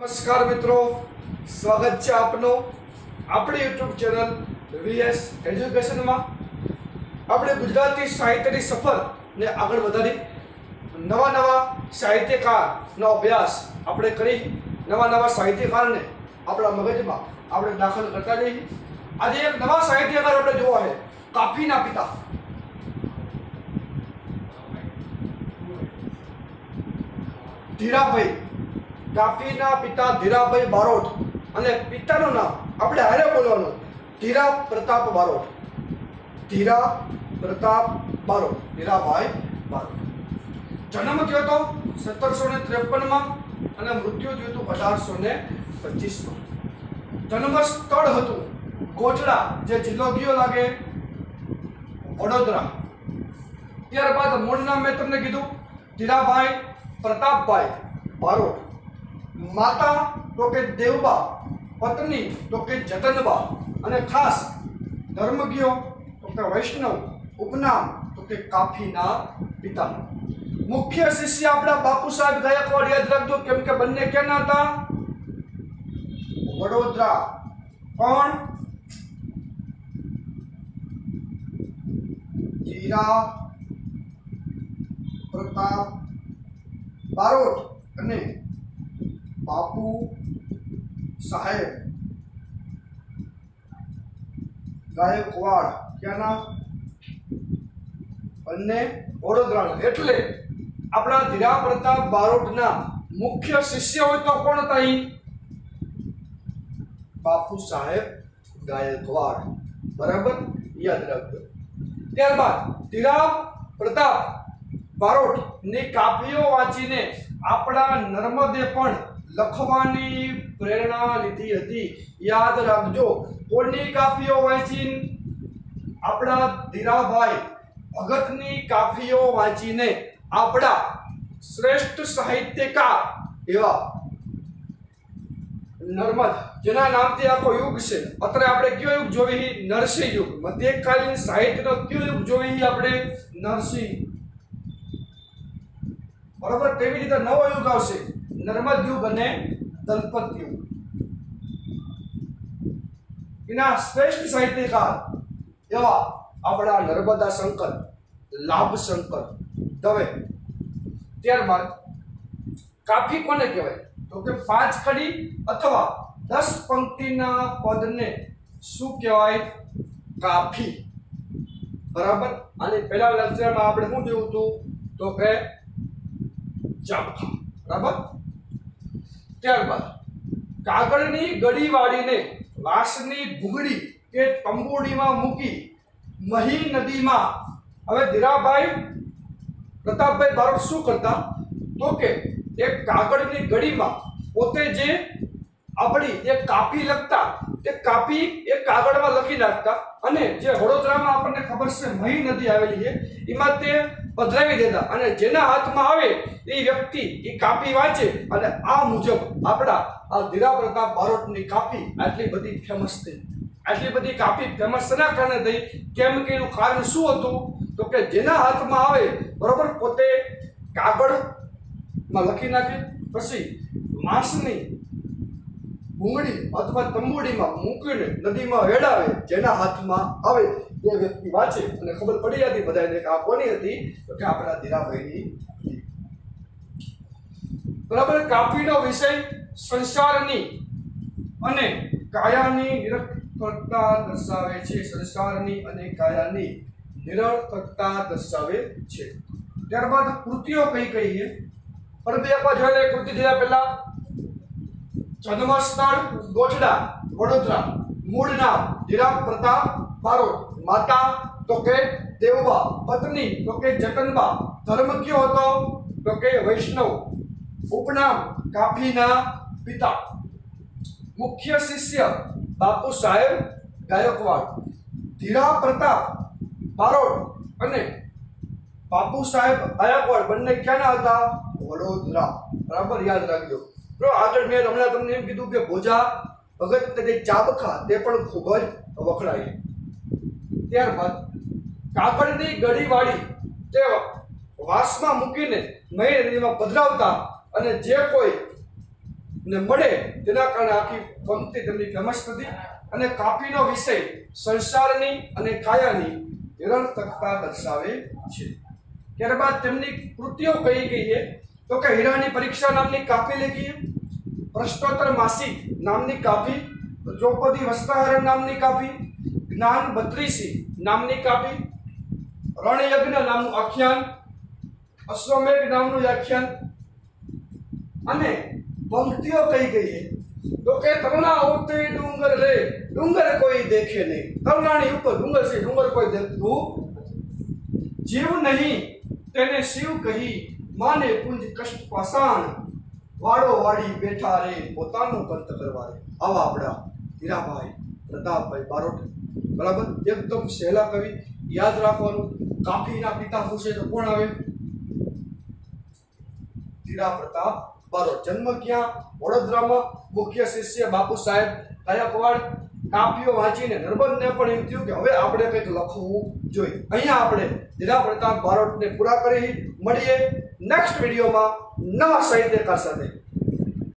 નમસ્કાર મિત્રો, સ્વાગત છે આપનો આપણી યુટ્યુબ ચેનલ વીએસ એજ્યુકેશનમાં। આપણે ગુજરાતી સાહિત્યની સફરને આગળ વધારી નવા સાહિત્યકારનો અભ્યાસ આપણે કરી નવા સાહિત્યકારને આપણા મગજમાં આપણે દાખલ કરતા જઈએ। આજે એક નવા સાહિત્યકાર આપણે જોવા છે, કાફીના પિતા ધીરાભાઈ। કાફીના પિતા ધીરાભાઈ બારોટ અને પિતાનું નામ આપણે હારે બોલવાનું, ધીરા પ્રતાપ બારોટ। ધીરા પ્રતાપ બારોટ, ધીરાભાઈ બારોટ। જન્મ થયો તો 1753માં અને મૃત્યુ થયું હતું 1825માં। જન્મ સ્થળ હતું ગોચડા, જે જિલ્લો કયો લાગે? વડોદરા। ત્યારબાદ મૂળ નામ મેં તમને કીધું ધીરાભાઈ પ્રતાપભાઈ બારોટ। માતા તો કે દેવબા, પત્ની તો કે જતનબા, અને ખાસ ધર્મજ્ઞો તો કે વૈષ્ણવ, ઉપનામ તો કે કાફીના પિતા। મુખ્ય શિષ્ય આપણા બાપુ સાહેબ ગાયકવાડ, યાદ રાખજો, કેમ કે બંને ક્યાંના હતા? વડોદરા। કોણ? ધીરા પ્રતાપ બારોટ અને બાપુ સાહેબ ગાયકવાડ, ક્યાંના? બંને વડોદરાના। એટલે આપણા ધીરા પ્રતાપ બારોટના મુખ્ય શિષ્ય હોય તો કોણ હતા? બાપુ સાહેબ ગાયકવાડ, બરાબર, યાદ રાખજો। ત્યારબાદ ધીરા પ્રતાપ બારોટ ની કાફીઓ વાંચીને આપણા નર્મદે પણ લખવાની પ્રેરણા લીધી હતી, યાદ રાખજો। કોની કાફીઓ વાંચીને? આપણા ધીરાભાઈ ભગતની કાફીઓ વાંચીને આપણા શ્રેષ્ઠ સાહિત્યકાર એવા નર્મદ, જેના નામથી આખો યુગ છે, અત્યારે આપણે કયો યુગ જોવી? નરસિંહ યુગ। મધ્યકાલીન સાહિત્યનો કયો યુગ જોવી? આપણે નરસિંહ, બરાબર। તેવી રીતે નવો યુગ આવશે, નર્મદ યુગ અને દલપત યુગ। એના શ્રેષ્ઠ સાહિત્યકાર એવા આપણા નર્મદા શંકર, લાભ શંકર દવે। ત્યારબાદ કાફી કોને કહેવાય? તો કે 5 કડી અથવા 10 પંક્તિના પદને શું કહેવાય? કાફી, બરાબર। અને પહેલા લેક્ચરમાં આપણે શું જોયું હતું? તો કે ચાબખા, બરાબર। ત્યારબાદ કાગળની ગળી વાળીને વાંસની ભૂગડી કે તંબુડીમાં મૂકી મહી નદીમાં, હવે ધીરાભાઈ પ્રતાપભાઈ બારોટ શું કરતા? તો કે એક કાગળની ગળીમાં પોતે જે આપણી જે કાફી લખતા, તે કાફી એક કાગળમાં લખી નાખતા, અને જે વડોદરામાં આપણને ખબર છે મહી નદી આવેલી છે, એમાં તે પધરાવી દેતા, અને જેના હાથમાં આવે એ વ્યક્તિ એ કાફી વાંચે, અને આ મુજબ આપણા આ ધીરા પ્રતાપ બારોટની કાફી આટલી બધી ફેમસ થઈ। આટલી બધી કાફી ફેમસ શેના કારણે થઈ? કેમ કે એનું કારણ શું હતું? તો કે જેના હાથમાં આવે, બરોબર, પોતે કાગળમાં લખી નાખે, પછી માંસની ભૂંગળી અથવા તંબુડીમાં મૂકીને નદીમાં વેડાવે, જેના હાથમાં આવે તે વ્યક્તિ વાંચે, અને ખબર પડી જતી બધાને કે આ કોની હતી? તો કે આપણા ધીરાભાઈની હતી, બરાબર। કાફીનો વિષય સંસારની અને કાયાની નિરર્થકતા દર્શાવે છે। સંસારની અને કાયાની નિરર્થકતા દર્શાવે છે। ત્યારબાદ કૃતિઓ કઈ કઈ છે? પરંતુ એકવાર જોઈ લે કૃતિ જોયા પહેલા, જન્મ સ્થળ ગોચડા, વડોદરા। મૂળ નામ ધીરા પ્રતાપ બારોટ। માતા તો કે દેવબા, પત્ની તો કે જતનબા, ધર્મ કયો હતો? તો કે વૈષ્ણવ, ઉપનામ કાફીના પિતા। મુખ્ય શિષ્ય બાપુ સાહેબ ગાયકવાડ। ધીરા પ્રતાપ બારોટ અને બાપુ સાહેબ ગાયકવાડ બંને ક્યાંના હતા? વડોદરા, બરાબર, યાદ રાખજો। તો આગળ મેં હમણાં તમને એમ કીધું કે ભોજા ભગત જે ચાબખા તે પણ ખૂબ જ વખણાય। ત્યારબાદ કાગળની ગળી વાળી તે વાસમાં મૂકીને મહી નદીમાં પધરાવતા, અને જે કોઈ ને મળે તેના કારણે આખી પંક્તિ તેમની ફેમસ થતી અને કાફીનો વિષય સંસારની અને કાયાની નિરર્થકતા દર્શાવે છે। ત્યારબાદ તેમની કૃતિઓ કઈ કઈ છે તો કે હીરાની પરીક્ષા નામની કાફી લખી, પ્રશ્નોત્તર માસિક નામની કાફી, દ્રૌપદી વસ્ત્રાહરણ નામની કાફી, જ્ઞાન બત્રીસી નામની કાફી, રણયજ્ઞ નામનું આખ્યાન, અશ્વમેઘ નામનું વ્યાખ્યાન અને પંક્તિઓ કઈ ગઈ છે તો કે તરુણા ઉતરી ડુંગર રે ડુંગર કોઈ દેખે નહીં, તરુણાની ઉપર ડુંગર છે, ડુંગર કોઈ દેખતું જીવ નહીં તેને શિવ કહી, માને પુંજ કષ્ટ પાષાણ, વાડો વાડી બેઠા રે પોતાનું કંત કરવા રે। આવા આપણા હીરાભાઈ પ્રતાપભાઈ બારોટ, બરાબર, એકદમ સહેલા કવિ, યાદ રાખવાનું। કાફીના પિતા પૂછે તો કોણ આવે? હીરા પ્રતાપ બારોટ। જન્મ ક્યાં? વડોદરામાં। મુખ્ય શિષ્ય બાપુ સાહેબ ગાયકવાડ। કાફીઓ વાંચીને નર્મદને પણ એમ થયું કે હવે આપણે કંઈક લખવું જોઈએ। અહીંયા આપણે હીરા પ્રતાપ બારોટને પૂરા કરી। મળીએ નેક્સ્ટ વિડીયોમાં નવા સાહિત્યકાર સાથે।